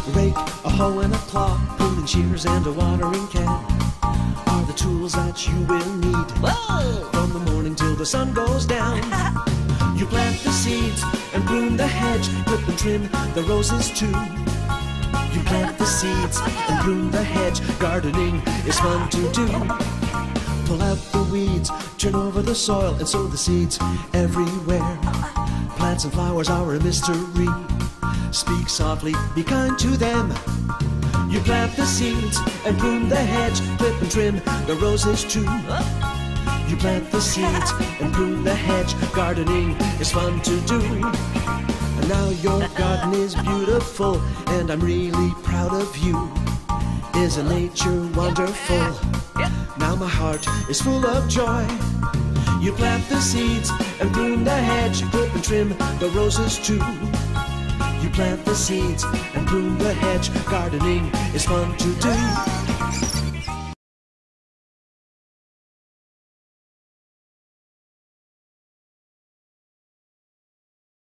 rake, a hoe and a claw, pruning shears and a watering can are the tools that you will need. Whoa! From the morning till the sun goes down. You plant the seeds and prune the hedge, clip and trim the roses too. You plant the seeds and prune the hedge, gardening is fun to do. Pull out the weeds, turn over the soil and sow the seeds everywhere. Plants and flowers are a mystery. Speak softly, be kind to them. You plant the seeds and prune the hedge, clip and trim the roses too. You plant the seeds and prune the hedge, gardening is fun to do. And now your garden is beautiful, and I'm really proud of you. Isn't nature wonderful? Now my heart is full of joy. You plant the seeds and prune the hedge, clip and trim the roses too. You plant the seeds and prune the hedge, gardening is fun to do.